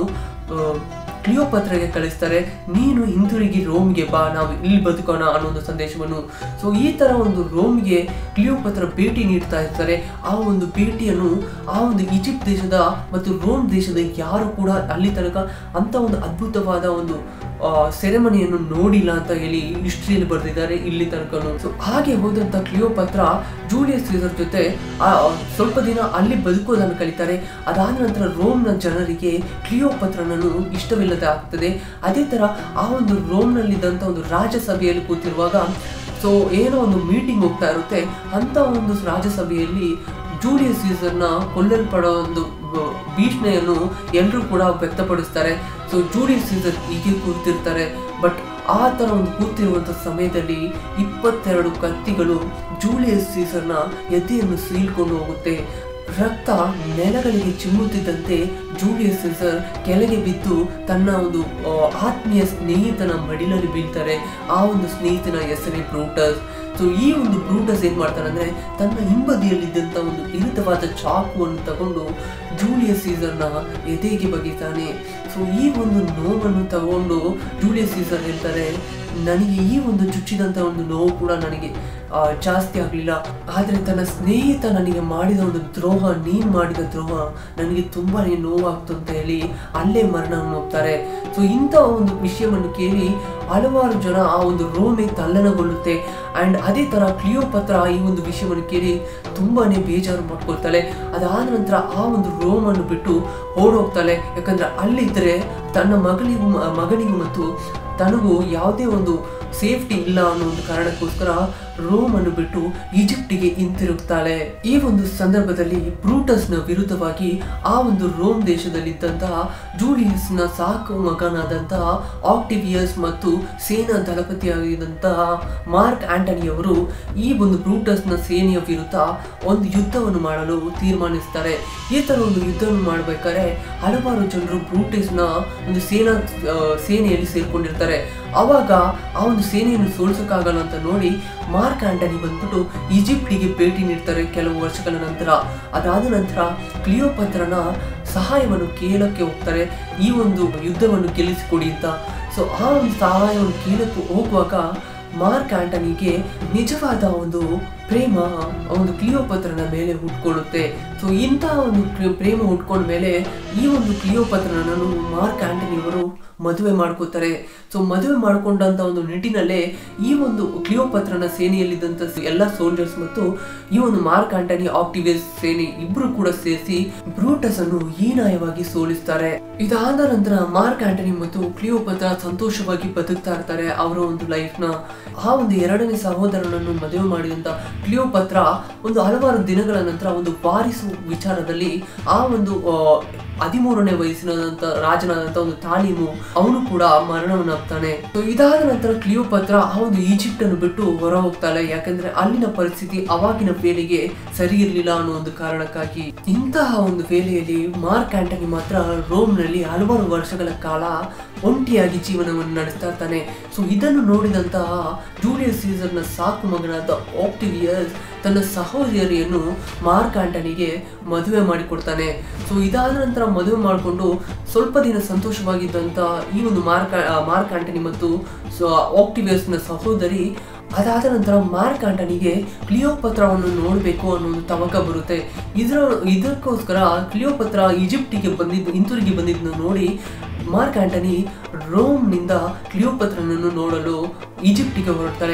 ಕ್ಲಿಯೋಪಾತ್ರಗೆ ಕಳಿಸ್ತಾರೆ. ನೀನು ಹಿಂತಿರುಗಿ ರೋಮ್ಗೆ ಬಾ, ನಾವು ಇಲ್ಲಿ ಬದುಕೋಣ ಅನ್ನೋ ಒಂದು ಸಂದೇಶವನ್ನು. ಸೊ ಈ ತರ ಒಂದು ರೋಮ್ಗೆ ಕ್ಲಿಯೋಪಾತ್ರ ಭೇಟಿ ನೀಡ್ತಾ ಇರ್ತಾರೆ. ಆ ಒಂದು ಭೇಟಿಯನ್ನು ಆ ಒಂದು ಈಜಿಪ್ಟ್ ದೇಶದ ಮತ್ತು ರೋಮ್ ದೇಶದ ಯಾರು ಕೂಡ ಅಲ್ಲಿ ತನಕ ಅಂತ ಒಂದು ಅದ್ಭುತವಾದ ಒಂದು ಸೆರೆಮನಿಯನ್ನು ನೋಡಿಲ್ಲ ಅಂತ ಹೇಳಿ ಹಿಸ್ಟ್ರಿಯಲ್ಲಿ ಬರೆದಿದ್ದಾರೆ ಇಲ್ಲಿ ತನಕನು. ಸೊ ಹಾಗೆ ಹೋದಂತ ಕ್ಲಿಯೋಪಾತ್ರ ಜೂಲಿಯಸ್ ಸೀಸರ್ ಜೊತೆ ಸ್ವಲ್ಪ ದಿನ ಅಲ್ಲಿ ಬದುಕೋದನ್ನು ಕಲಿತಾರೆ. ಅದಾದ ನಂತರ ರೋಮ್ನ ಜನರಿಗೆ ಕ್ಲಿಯೋಪಾತ್ರನನ್ನು ಇಷ್ಟವಿಲ್ಲದೆ ಆಗ್ತದೆ. ಅದೇ ತರ ಆ ಒಂದು ರೋಮ್ನಲ್ಲಿದ್ದಂಥ ಒಂದು ರಾಜಸಭೆಯಲ್ಲಿ ಕೂತಿರುವಾಗ ಸೊ ಏನೋ ಒಂದು ಮೀಟಿಂಗ್ ಹೋಗ್ತಾ ಇರುತ್ತೆ. ಅಂತ ಒಂದು ರಾಜಸಭೆಯಲ್ಲಿ ಜೂಲಿಯಸ್ ಸೀಸರ್ನ ಕೊಲ್ಲಲ್ಪಡೋ ಒಂದು ಭೀಷಣೆಯನ್ನು ಎಲ್ಲರೂ ಕೂಡ ವ್ಯಕ್ತಪಡಿಸ್ತಾರೆ. ಸೊ ಜೂಲಿಯಸ್ ಸೀಸರ್ ಹೀಗೆ ಕೂರ್ತಿರ್ತಾರೆ. ಬಟ್ ಆ ಥರ ಒಂದು ಕೂತಿರುವಂಥ ಸಮಯದಲ್ಲಿ ಇಪ್ಪತ್ತೆರಡು ಕತ್ತಿಗಳು ಜೂಲಿಯಸ್ ಸೀಸರ್ನ ಎದೆಯನ್ನು ಸೀಳ್ಕೊಂಡು ಹೋಗುತ್ತೆ. ರಕ್ತ ನೆಲಗಳಿಗೆ ಚಿಮ್ಮುತ್ತಿದ್ದಂತೆ ಜೂಲಿಯಸ್ ಸೀಸರ್ ಕೆಳಗೆ ಬಿದ್ದು ತನ್ನ ಒಂದು ಆತ್ಮೀಯ ಸ್ನೇಹಿತನ ಮಡಿಲಲ್ಲಿ ಬೀಳ್ತಾರೆ. ಆ ಒಂದು ಸ್ನೇಹಿತನ ಹೆಸರೇ ಬ್ರೂಟಸ್. ಸೊ ಈ ಒಂದು ಬ್ರೂಟಸ್ ಏನ್ ಮಾಡ್ತಾನೆ ಅಂದ್ರೆ ತನ್ನ ಹಿಂಬದಿಯಲ್ಲಿದ್ದಂಥ ಒಂದು ಇರಿತವಾದ ಚಾಕುವನ್ನು ತಗೊಂಡು ಜೂಲಿಯಸ್ ಸೀಸರ್ನ ಎದೆಗೆ ಬಗೆತಾನೆ. ಸೊ ಈ ಒಂದು ನೋವನ್ನು ತಗೊಂಡು ಜೂಲಿಯಸ್ ಸೀಸರ್ ಹೇಳ್ತಾರೆ, ನನಗೆ ಈ ಒಂದು ಚುಚ್ಚಿದಂಥ ಒಂದು ನೋವು ಕೂಡ ನನಗೆ ಜಾಸ್ತಿ ಆಗಲಿಲ್ಲ, ಆದರೆ ತನ್ನ ಸ್ನೇಹಿತ ನನಗೆ ಮಾಡಿದ ಒಂದು ದ್ರೋಹ, ನೀನು ಮಾಡಿದ ದ್ರೋಹ ನನಗೆ ತುಂಬಾ ನೋವಾಗ್ತು ಅಂತ ಹೇಳಿ ಅಲ್ಲೇ ಮರಣವನ್ನು ಹೋಗ್ತಾರೆ. ಸೊ ಇಂಥ ಒಂದು ವಿಷಯವನ್ನು ಕೇಳಿ ಹಲವಾರು ಜನ ಆ ಒಂದು ರೋಮೆ ತಲ್ಲಣಗೊಳ್ಳುತ್ತೆ. ಆ್ಯಂಡ್ ಅದೇ ಥರ ಕ್ಲಿಯೋಪಾತ್ರ ಈ ಒಂದು ವಿಷಯವನ್ನು ಕೇಳಿ ತುಂಬಾನೇ ಬೇಜಾರು ಮಾಡ್ಕೊಳ್ತಾಳೆ. ಅದಾದ ನಂತರ ಆ ಒಂದು ರೋಮನ್ನು ಬಿಟ್ಟು ಓಡೋಗ್ತಾಳೆ. ಯಾಕಂದ್ರೆ ಅಲ್ಲಿದ್ದರೆ ತನ್ನ ಮಗಳಿಗೂ ಮಗನಿಗೂ ಮತ್ತು ತನಗೂ ಯಾವುದೇ ಒಂದು ಸೇಫ್ಟಿ ಇಲ್ಲ ಅನ್ನೋ ಒಂದು ಕಾರಣಕ್ಕೋಸ್ಕರ ರೋಮ್ ಅನ್ನು ಬಿಟ್ಟು ಈಜಿಪ್ಟಿಗೆ ಹಿಂತಿರುಗ್ತಾಳೆ. ಈ ಒಂದು ಸಂದರ್ಭದಲ್ಲಿ ಬ್ರೂಟಸ್ನ ವಿರುದ್ಧವಾಗಿ ಆ ಒಂದು ರೋಮ್ ದೇಶದಲ್ಲಿದ್ದಂತಹ ಜೂಲಿಯಸ್ನ ಸಾಕು ಮಗನಾದಂತಹ ಆಕ್ಟಿವಿಯಸ್ ಮತ್ತು ಸೇನಾ ದಳಪತಿಯಾಗಿದ್ದಂತಹ ಮಾರ್ಕ್ ಆಂಟನಿಯವರು ಈ ಒಂದು ಬ್ರೂಟಸ್ನ ಸೇನೆಯ ವಿರುದ್ಧ ಒಂದು ಯುದ್ಧವನ್ನು ಮಾಡಲು ತೀರ್ಮಾನಿಸ್ತಾರೆ. ಈ ತರ ಒಂದು ಯುದ್ಧವನ್ನು ಮಾಡಬೇಕಾದ್ರೆ ಹಲವಾರು ಜನರು ಬ್ರೂಟಸ್ನ ಒಂದು ಸೇನಾ ಸೇನೆಯಲ್ಲಿ ಸೇರ್ಕೊಂಡಿರ್ತಾರೆ. ಅವಾಗ ಆ ಒಂದು ಸೇನೆಯನ್ನು ಸೋಲಿಸೋಕ್ಕಾಗಲ್ಲ ಅಂತ ನೋಡಿ ಮಾರ್ಕ್ ಆಂಟನಿ ಬಂದ್ಬಿಟ್ಟು ಈಜಿಪ್ಟಿಗೆ ಭೇಟಿ ನೀಡ್ತಾರೆ ಕೆಲವು ವರ್ಷಗಳ ನಂತರ. ಅದಾದ ನಂತರ ಕ್ಲಿಯೋಪಾತ್ರನ ಸಹಾಯವನ್ನು ಕೇಳಕ್ಕೆ ಹೋಗ್ತಾರೆ, ಈ ಒಂದು ಯುದ್ಧವನ್ನು ಗೆಲ್ಲಿಸಿಕೊಡಿ ಅಂತ. ಸೊ ಆ ಒಂದು ಸಹಾಯವನ್ನು ಕೇಳಕ್ಕೆ ಹೋಗುವಾಗ ಮಾರ್ಕ್ ಆಂಟನಿಗೆ ನಿಜವಾದ ಒಂದು ಪ್ರೇಮ ಒಂದು ಕ್ಲಿಯೋಪಾತ್ರನ ಮೇಲೆ ಹುಟ್ಕೊಳ್ಳುತ್ತೆ. ಸೊ ಇಂತಹ ಒಂದು ಪ್ರೇಮ ಹುಟ್ಕೊಂಡ ಮೇಲೆ ಈ ಒಂದು ಕ್ಲಿಯೋಪಾತ್ರನನ್ನು ಮಾರ್ಕ್ ಆಂಟನಿಯವರು ಮದುವೆ ಮಾಡ್ಕೋತಾರೆ. ಸೊ ಮದುವೆ ಮಾಡ್ಕೊಂಡಂತ ಒಂದು ನಿಟ್ಟಿನಲ್ಲೇ ಈ ಒಂದು ಕ್ಲಿಯೋಪಾತ್ರನ ಸೇನೆಯಲ್ಲಿದ್ದಂಥ ಎಲ್ಲ ಸೋಲ್ಜರ್ಸ್ ಮತ್ತು ಈ ಒಂದು ಮಾರ್ಕ್ ಆಂಟನಿ ಆಕ್ಟಿವಿಯಸ್ ಸೇನೆ ಇಬ್ರು ಕೂಡ ಸೇರಿಸಿ ಬ್ರೂಟಸ್ ಅನ್ನು ಹೀನಾಯವಾಗಿ ಸೋಲಿಸ್ತಾರೆ. ಇದಾದ ನಂತರ ಮಾರ್ಕ್ ಆಂಟನಿ ಮತ್ತು ಕ್ಲಿಯೋಪಾತ್ರ ಸಂತೋಷವಾಗಿ ಬದುಕ್ತಾ ಇರ್ತಾರೆ ಅವರ ಒಂದು ಲೈಫ್ ನ. ಆ ಒಂದು ಎರಡನೇ ಸಹೋದರನನ್ನು ಮದುವೆ ಮಾಡಿದಂತ ಕ್ಲಿಯೋಪಾತ್ರ ಒಂದು ಹಲವಾರು ದಿನಗಳ ನಂತರ ಒಂದು ವಾರಿಸು ವಿಚಾರದಲ್ಲಿ ಆ ಒಂದು ಹದಿಮೂರನೇ ವಯಸ್ಸಿನಂತ ರಾಜನಾದಂತ ಒಂದು ತಾಲೀಮು ಅವನು ಕೂಡ ಮರಣವನ್ನಾಗ್ತಾನೆ. ಸೊ ಇದಾದ ನಂತರ ಕ್ಲಿಯೋಪಾತ್ರ ಆ ಒಂದು ಈಜಿಪ್ಟ್ ಅನ್ನು ಬಿಟ್ಟು ಹೊರ ಹೋಗ್ತಾಳೆ. ಯಾಕಂದ್ರೆ ಅಲ್ಲಿನ ಪರಿಸ್ಥಿತಿ ಅವಾಗಿನ ವೇಳೆಗೆ ಸರಿ ಇರಲಿಲ್ಲ ಅನ್ನೋ ಒಂದು ಕಾರಣಕ್ಕಾಗಿ. ಇಂತಹ ಒಂದು ವೇಳೆಯಲ್ಲಿ ಮಾರ್ಕ್ ಆಂಟನಿ ಮಾತ್ರ ರೋಮ್ ನಲ್ಲಿ ಹಲವಾರು ವರ್ಷಗಳ ಕಾಲ ಒಂಟಿಯಾಗಿ ಜೀವನವನ್ನು ನಡೆಸ್ತಾ ಇರ್ತಾನೆ. ಸೊ ಇದನ್ನು ನೋಡಿದಂತಹ ಜೂಲಿಯಸ್ ಸೀಸರ್ನ ಸಾಕು ಮಗನಾದ ಆಕ್ಟಿವಿಯಸ್ ತನ್ನ ಸಹೋದರಿಯನ್ನು ಮಾರ್ಕ್ ಆಂಟನಿಗೆ ಮದುವೆ ಮಾಡಿಕೊಡ್ತಾನೆ. ಸೊ ಇದಾದ ನಂತರ ಮದುವೆ ಮಾಡಿಕೊಂಡು ಸ್ವಲ್ಪ ದಿನ ಸಂತೋಷವಾಗಿದ್ದಂಥ ಈ ಒಂದು ಮಾರ್ಕ್ ಮಾರ್ಕ್ ಆಂಟನಿ ಮತ್ತು ಆಕ್ಟಿವಿಯಸ್ನ ಸಹೋದರಿ ಅದಾದ ನಂತರ ಮಾರ್ಕ್ ಆಂಟನಿಗೆ ಕ್ಲಿಯೋಪಾತ್ರವನ್ನು ನೋಡಬೇಕು ಅನ್ನೋ ಒಂದು ತವಕ ಬರುತ್ತೆ. ಇದರ ಇದಕ್ಕೋಸ್ಕರ ಕ್ಲಿಯೋಪಾತ್ರ ಈಜಿಪ್ಟಿಗೆ ಬಂದಿದ್ದು ಹಿಂತಿರುಗಿ ಬಂದಿದ್ದನ್ನು ನೋಡಿ ಮಾರ್ಕ್ ಆಂಟನಿ ರೋಮ್ನಿಂದ ಕ್ಲಿಯೋಪಾತ್ರನನ್ನು ನೋಡಲು ಈಜಿಪ್ಟಿಗೆ ಹೊರಡ್ತಾಳೆ.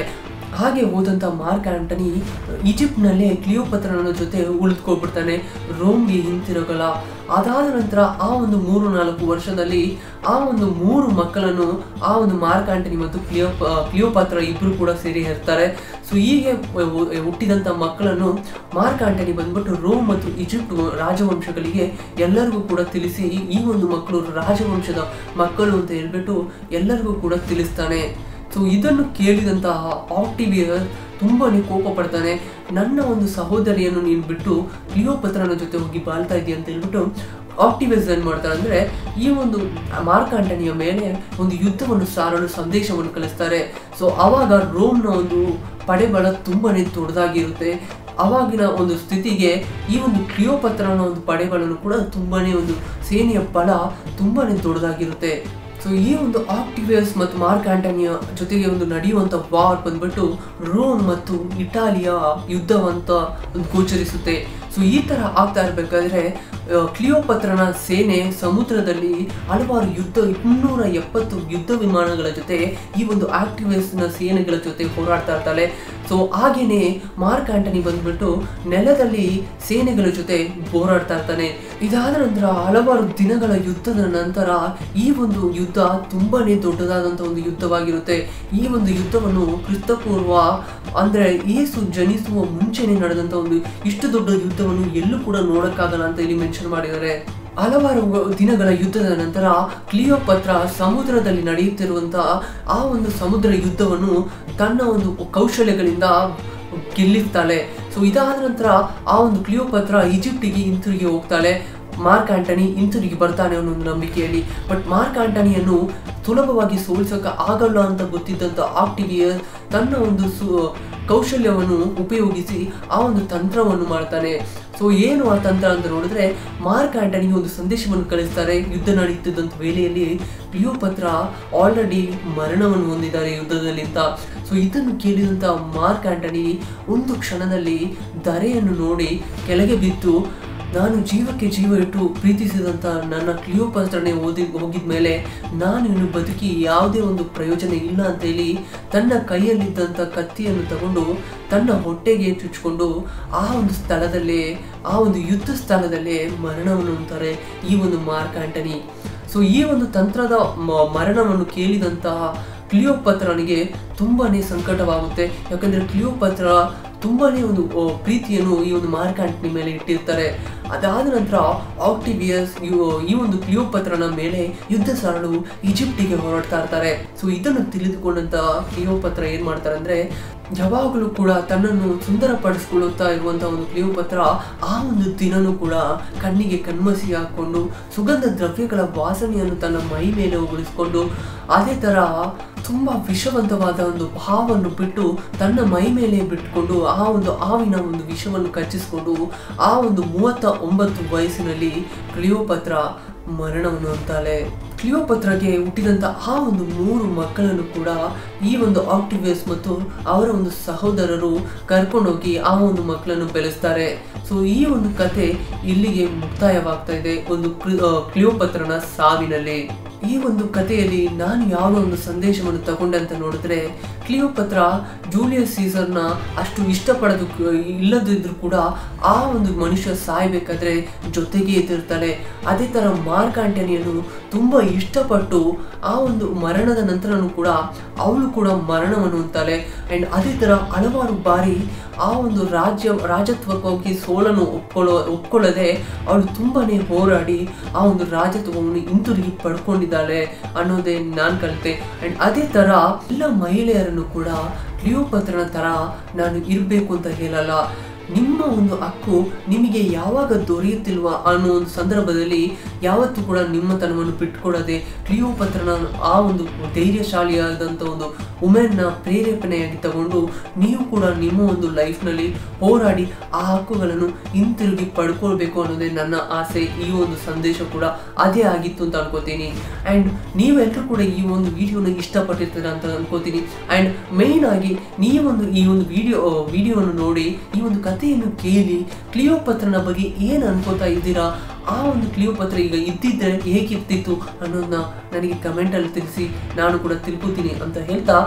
ಹಾಗೆ ಹೋದಂಥ ಮಾರ್ಕ್ ಆಂಟನಿ ಈಜಿಪ್ಟ್ನಲ್ಲೇ ಕ್ಲಿಯೋಪತ್ರನ ಜೊತೆ ಉಳಿದುಕೊಳ್ಬಿಡ್ತಾನೆ, ರೋಮ್ಗೆ ಹಿಂತಿರುಗಲ್ಲ. ಅದಾದ ನಂತರ ಆ ಒಂದು ಮೂರು ನಾಲ್ಕು ವರ್ಷದಲ್ಲಿ ಆ ಒಂದು ಮೂರು ಮಕ್ಕಳನ್ನು ಆ ಒಂದು ಮಾರ್ಕ್ ಆಂಟನಿ ಮತ್ತು ಕ್ಲಿಯೋ ಕ್ಲಿಯೋಪಾತ್ರ ಇಬ್ಬರು ಕೂಡ ಸೇರಿ ಇರ್ತಾರೆ. ಸೊ ಹೀಗೆ ಹುಟ್ಟಿದಂಥ ಮಕ್ಕಳನ್ನು ಮಾರ್ಕ್ ಆಂಟನಿ ಬಂದ್ಬಿಟ್ಟು ರೋಮ್ ಮತ್ತು ಈಜಿಪ್ಟ್ ರಾಜವಂಶಗಳಿಗೆ ಎಲ್ಲರಿಗೂ ಕೂಡ ತಿಳಿಸಿ ಈ ಒಂದು ಮಕ್ಕಳು ರಾಜವಂಶದ ಮಕ್ಕಳು ಅಂತ ಹೇಳ್ಬಿಟ್ಟು ಎಲ್ಲರಿಗೂ ಕೂಡ ತಿಳಿಸ್ತಾನೆ. ಸೊ ಇದನ್ನು ಕೇಳಿದಂತಹ ಆಕ್ಟಿವಿಯಸ್ ತುಂಬಾನೇ ಕೋಪ ಪಡ್ತಾನೆ. ನನ್ನ ಒಂದು ಸಹೋದರಿಯನ್ನು ನೀನು ಬಿಟ್ಟು ಕ್ಲಿಯೋಪತ್ರನ ಜೊತೆ ಹೋಗಿ ಬಾಳ್ತಾ ಇದೆಯಾ ಅಂತ ಹೇಳ್ಬಿಟ್ಟು ಆಕ್ಟಿವಿಯಸ್ ಏನು ಮಾಡ್ತಾರೆ ಅಂದರೆ ಈ ಒಂದು ಮಾರ್ಕ್ ಆಂಟನಿಯ ಮೇಲೆ ಒಂದು ಯುದ್ಧವನ್ನು ಸಾರಲು ಸಂದೇಶವನ್ನು ಕಳಿಸ್ತಾರೆ. ಸೊ ಆವಾಗ ರೋಮ್ನ ಒಂದು ಪಡೆಬಲ ತುಂಬಾನೇ ದೊಡ್ಡದಾಗಿರುತ್ತೆ. ಅವಾಗಿನ ಒಂದು ಸ್ಥಿತಿಗೆ ಈ ಒಂದು ಕ್ಲಿಯೋಪತ್ರನ ಒಂದು ಪಡೆಬಲನು ಕೂಡ ತುಂಬಾನೇ ಒಂದು ಸೇನೆಯ ಬಲ ತುಂಬಾನೇ ದೊಡ್ಡದಾಗಿರುತ್ತೆ. ಸೊ ಈ ಒಂದು ಆಕ್ಟಿವಿಯಸ್ ಮತ್ತು ಮಾರ್ಕ್ ಆಂಟನಿಯ ಜೊತೆಗೆ ಒಂದು ನಡೆಯುವಂಥ ವಾರ್ ಬಂದ್ಬಿಟ್ಟು ರೋಮ್ ಮತ್ತು ಇಟಾಲಿಯ ಯುದ್ಧವಂತ ಒಂದು ಗೋಚರಿಸುತ್ತೆ. ಸೊ ಈ ಥರ ಆಗ್ತಾ ಇರಬೇಕಾದ್ರೆ ಕ್ಲಿಯೋಪತ್ರನ ಸೇನೆ ಸಮುದ್ರದಲ್ಲಿ ಹಲವಾರು ಯುದ್ಧ ಇನ್ನೂರ ಎಪ್ಪತ್ತು ಯುದ್ಧ ವಿಮಾನಗಳ ಜೊತೆ ಈ ಒಂದು ಆಕ್ಟಿವಿಸ್ಟ್ನ ಸೇನೆಗಳ ಜೊತೆ ಹೋರಾಡ್ತಾ ಇರ್ತಾಳೆ. ಸೊ ಹಾಗೇನೆ ಮಾರ್ಕ್ ಆಂಟನಿ ಬಂದ್ಬಿಟ್ಟು ನೆಲದಲ್ಲಿ ಸೇನೆಗಳ ಜೊತೆ ಹೋರಾಡ್ತಾ ಇರ್ತಾನೆ. ಇದಾದ ನಂತರ ಹಲವಾರು ದಿನಗಳ ಯುದ್ಧದ ನಂತರ ಈ ಒಂದು ಯುದ್ಧ ತುಂಬಾನೇ ದೊಡ್ಡದಾದಂಥ ಒಂದು ಯುದ್ಧವಾಗಿರುತ್ತೆ. ಈ ಒಂದು ಯುದ್ಧವನ್ನು ಕ್ರಿಸ್ತಪೂರ್ವ ಅಂದ್ರೆ ಯೇಸು ಜನಿಸುವ ಮುಂಚೆನೆ ನಡೆದಂಥ ಒಂದು ಇಷ್ಟು ದೊಡ್ಡ ಯುದ್ಧವನ್ನು ಎಲ್ಲೂ ಕೂಡ ನೋಡಕ್ಕಾಗಲ್ಲ ಅಂತ ಇಲ್ಲಿ ಮೆನ್ಷನ್ ಮಾಡಿದ್ದಾರೆ. ಹಲವಾರು ದಿನಗಳ ಯುದ್ಧದ ನಂತರ ಕ್ಲಿಯೋಪತ್ರ ಸಮುದ್ರದಲ್ಲಿ ನಡೆಯುತ್ತಿರುವಂತಹ ಆ ಒಂದು ಸಮುದ್ರ ಯುದ್ಧವನ್ನು ತನ್ನ ಒಂದು ಕೌಶಲ್ಯಗಳಿಂದ ಗೆಲ್ಲಿಸ್ತಾಳೆ. ಸೊ ಇದಾದ ನಂತರ ಆ ಒಂದು ಕ್ಲಿಯೋಪತ್ರ ಈಜಿಪ್ಟಿಗೆ ಹಿಂತಿರುಗಿ ಹೋಗ್ತಾಳೆ. ಮಾರ್ಕ್ ಆಂಟನಿ ಹಿಂತಿರುಗಿ ಬರ್ತಾನೆ ಅನ್ನೋ ಒಂದು ನಂಬಿಕೆಯಲ್ಲಿ. ಬಟ್ ಮಾರ್ಕ್ ಆಂಟನಿಯನ್ನು ಸುಲಭವಾಗಿ ಸೋಲಿಸೋಕೆ ಆಗಲ್ಲ ಅಂತ ಗೊತ್ತಿದ್ದಂಥ ಆಕ್ಟಿವಿಯಸ್ ತನ್ನ ಒಂದು ಸು ಕೌಶಲ್ಯವನ್ನು ಉಪಯೋಗಿಸಿ ಆ ಒಂದು ತಂತ್ರವನ್ನು ಮಾಡ್ತಾನೆ. ಸೊ ಏನು ಆ ತಂತ್ರ ಅಂತ ನೋಡಿದ್ರೆ ಮಾರ್ಕ್ ಆಂಟನಿಗೆ ಒಂದು ಸಂದೇಶವನ್ನು ಕಳಿಸ್ತಾರೆ. ಯುದ್ಧ ನಡೆಯುತ್ತಿದ್ದಂಥ ವೇಳೆಯಲ್ಲಿ ಕ್ಲಿಯೋಪತ್ರ ಆಲ್ರೆಡಿ ಮರಣವನ್ನು ಹೊಂದಿದ್ದಾರೆ ಯುದ್ಧದಲ್ಲಿ ಅಂತ. ಸೊ ಇದನ್ನು ಕೇಳಿದಂಥ ಮಾರ್ಕ್ ಆಂಟನಿ ಒಂದು ಕ್ಷಣದಲ್ಲಿ ಧರೆಯನ್ನು ನೋಡಿ ಕೆಳಗೆ ಬಿದ್ದು ನಾನು ಜೀವಕ್ಕೆ ಜೀವ ಇಟ್ಟು ಪ್ರೀತಿಸಿದಂಥ ನನ್ನ ಕ್ಲಿಯೋಪತ್ರನೇ ಓದಿ ಹೋಗಿದ ಮೇಲೆ ನಾನು ಇನ್ನು ಬದುಕಿ ಯಾವುದೇ ಒಂದು ಪ್ರಯೋಜನ ಇಲ್ಲ ಅಂತೇಳಿ ತನ್ನ ಕೈಯಲ್ಲಿದ್ದಂಥ ಕತ್ತಿಯನ್ನು ತಗೊಂಡು ತನ್ನ ಹೊಟ್ಟೆಗೆ ಚುಚ್ಚಿಕೊಂಡು ಆ ಒಂದು ಸ್ಥಳದಲ್ಲೇ ಆ ಒಂದು ಯುದ್ಧ ಸ್ಥಳದಲ್ಲೇ ಮರಣವನ್ನು ಹೊಂತಾರೆ ಈ ಒಂದು ಮಾರ್ಕ್ ಆಂಟನಿ. ಸೊ ಈ ಒಂದು ತಂತ್ರದ ಮರಣವನ್ನು ಕೇಳಿದಂತಹ ಕ್ಲಿಯೋಪತ್ರನಿಗೆ ತುಂಬಾನೇ ಸಂಕಟವಾಗುತ್ತೆ. ಯಾಕಂದ್ರೆ ಕ್ಲಿಯೋಪತ್ರ ತುಂಬಾನೇ ಒಂದು ಪ್ರೀತಿಯನ್ನು ಈ ಒಂದು ಮಾರ್ಕ್ ಆಂಟನಿ ಮೇಲೆ ಇಟ್ಟಿರ್ತಾರೆ. ಅದಾದ ನಂತರ ಆಕ್ಟಿವಿಯಸ್ ಈ ಒಂದು ಕ್ಲಿಯೋಪತ್ರನ ಮೇಲೆ ಯುದ್ಧ ಸಾರಲು ಈಜಿಪ್ಟಿಗೆ ಹೊರಡ್ತಾ ಇರ್ತಾರೆ. ಸೊ ಇದನ್ನು ತಿಳಿದುಕೊಂಡಂತ ಕ್ಲಿಯೋಪತ್ರ ಏನ್ ಮಾಡ್ತಾರೆ ಅಂದ್ರೆ ಯಾವಾಗಲೂ ಕೂಡ ತನ್ನನ್ನು ಸುಂದರಪಡಿಸ್ಕೊಳ್ಳುತ್ತಾ ಇರುವಂತಹ ಒಂದು ಕ್ಲಿಯೋಪತ್ರ ಆ ಒಂದು ದಿನನೂ ಕೂಡ ಕಣ್ಣಿಗೆ ಕಣ್ಮಸಿ ಹಾಕೊಂಡು ಸುಗಂಧ ದ್ರವ್ಯಗಳ ವಾಸನೆಯನ್ನು ತನ್ನ ಮೈ ಮೇಲೆ ಉಳಿಸ್ಕೊಂಡು ಅದೇ ತರ ತುಂಬಾ ವಿಷವಂತವಾದ ಒಂದು ಭಾವವನ್ನು ಬಿಟ್ಟು ತನ್ನ ಮೈ ಮೇಲೆ ಬಿಟ್ಕೊಂಡು ಆ ಒಂದು ಹಾವಿನ ಒಂದು ವಿಷವನ್ನು ಕಚ್ಚಿಸಿಕೊಂಡು ಆ ಒಂದು ಮೂವತ್ತ ಒಂಬತ್ತು ವಯಸ್ಸಿನಲ್ಲಿ ಕ್ಲಿಯೋಪತ್ರ ಮರಣವನ್ನು ಹೊಂದ್ತಾಳೆ. ಕ್ಲಿಯೋಪತ್ರಗೆ ಹುಟ್ಟಿದಂಥ ಆ ಒಂದು ಮೂರು ಮಕ್ಕಳನ್ನು ಕೂಡ ಈ ಒಂದು ಆಕ್ಟಿವಿಯಸ್ ಮತ್ತು ಅವರ ಒಂದು ಸಹೋದರರು ಕರ್ಕೊಂಡೋಗಿ ಆ ಒಂದು ಮಕ್ಕಳನ್ನು ಬೆಳೆಸ್ತಾರೆ. ಸೊ ಈ ಒಂದು ಕತೆ ಇಲ್ಲಿಗೆ ಮುಕ್ತಾಯವಾಗ್ತಾ ಇದೆ ಒಂದು ಕ್ಲಿಯೋಪತ್ರನ ಸಾವಿನಲ್ಲಿ. ಈ ಒಂದು ಕಥೆಯಲ್ಲಿ ನಾನು ಯಾವ ಒಂದು ಸಂದೇಶವನ್ನು ತಗೊಂಡೆ ಅಂತ ನೋಡಿದ್ರೆ ಕ್ಲಿಯೋಪತ್ರ ಜೂಲಿಯಸ್ ಸೀಸರ್ನ ಅಷ್ಟು ಇಷ್ಟಪಡೋದು ಇಲ್ಲದಿದ್ರು ಕೂಡ ಆ ಒಂದು ಮನುಷ್ಯ ಸಾಯ್ಬೇಕಾದ್ರೆ ಜೊತೆಗೆ ಇದ್ದಿರ್ತಾಳೆ. ಅದೇ ತರ ಮಾರ್ಕ್ ಆಂಟನಿಯನ್ನು ತುಂಬಾ ಇಷ್ಟಪಟ್ಟು ಆ ಒಂದು ಮರಣದ ನಂತರನೂ ಕೂಡ ಅವಳು ಕೂಡ ಮರಣವನ್ನು ಹೊಂದ್ತಾಳೆ. ಅಂಡ್ ಅದೇ ತರ ಹಲವಾರು ಬಾರಿ ಆ ಒಂದು ರಾಜ್ಯ ರಾಜತ್ವಕ್ಕಾಗಿ ಸೋಲನ್ನು ಒಪ್ಕೊಳ್ಳೋ ಒಪ್ಕೊಳ್ಳದೆ ಅವಳು ತುಂಬಾನೇ ಹೋರಾಡಿ ಆ ಒಂದು ರಾಜತ್ವವನ್ನು ಹಿಂತಿರುಗಿ ಪಡ್ಕೊಂಡಿದ್ದಾಳೆ ಅನ್ನೋದೇ ನಾನು ಕಲಿತೆ. ಅಂಡ್ ಅದೇ ತರ ಎಲ್ಲ ಮಹಿಳೆಯರನ್ನು ಕೂಡ ಕ್ಲಿಯೋಪತ್ರನ ತರ ನಾನು ಇರಬೇಕು ಅಂತ ಹೇಳಲ್ಲ. ನಿಮ್ಮ ಒಂದು ಹಕ್ಕು ನಿಮಗೆ ಯಾವಾಗ ದೊರೆಯುತ್ತಿಲ್ವಾ ಅನ್ನೋ ಒಂದು ಸಂದರ್ಭದಲ್ಲಿ ಯಾವತ್ತೂ ಕೂಡ ನಿಮ್ಮತನವನ್ನು ಬಿಟ್ಕೊಡದೆ ಕ್ಲಿಯೋಪತ್ರನ ಆ ಒಂದು ಧೈರ್ಯಶಾಲಿಯಾದಂಥ ಒಂದು ವುಮೆನ್ನ ಪ್ರೇರೇಪಣೆಯಾಗಿ ತಗೊಂಡು ನೀವು ಕೂಡ ನಿಮ್ಮ ಒಂದು ಲೈಫ್ನಲ್ಲಿ ಹೋರಾಡಿ ಆ ಹಕ್ಕುಗಳನ್ನು ಹಿಂತಿರುಗಿ ಪಡ್ಕೊಳ್ಬೇಕು ಅನ್ನೋದೇ ನನ್ನ ಆಸೆ. ಈ ಒಂದು ಸಂದೇಶ ಕೂಡ ಅದೇ ಆಗಿತ್ತು ಅಂತ ಅನ್ಕೋತೀನಿ. ಆ್ಯಂಡ್ ನೀವೆಲ್ಲರೂ ಕೂಡ ಈ ಒಂದು ವಿಡಿಯೋನ ಇಷ್ಟಪಟ್ಟಿರ್ತೀರ ಅಂತ ಅನ್ಕೋತೀನಿ. ಆ್ಯಂಡ್ ಮೇಯ್ನ್ ಆಗಿ ನೀವೊಂದು ಈ ಒಂದು ವಿಡಿಯೋ ವಿಡಿಯೋವನ್ನು ನೋಡಿ ಈ ಒಂದು ಕಥೆಯನ್ನು ಕೇಳಿ ಕ್ಲಿಯೋಪತ್ರನ ಬಗ್ಗೆ ಏನು ಅನ್ಕೋತಾ ಇದ್ದೀರಾ, ಆ ಒಂದು ಕ್ಲಿಯೋಪತ್ರ ಈಗ ಇದ್ದಿದ್ದರೆ ಹೇಗಿರ್ತಿತ್ತು ಅನ್ನೋದನ್ನ ನನಗೆ ಕಮೆಂಟಲ್ಲಿ ತಿಳಿಸಿ, ನಾನು ಕೂಡ ತಿಳ್ಕೊತೀನಿ ಅಂತ ಹೇಳ್ತಾ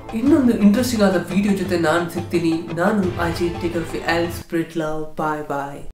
ಇನ್ನೊಂದು ಇಂಟ್ರೆಸ್ಟಿಂಗ್ ಆದ ವಿಡಿಯೋ ಜೊತೆ ನಾನು ಸಿಗ್ತೀನಿ. ನಾನು Ajit take off all spread love. Bye ಬಾಯ್.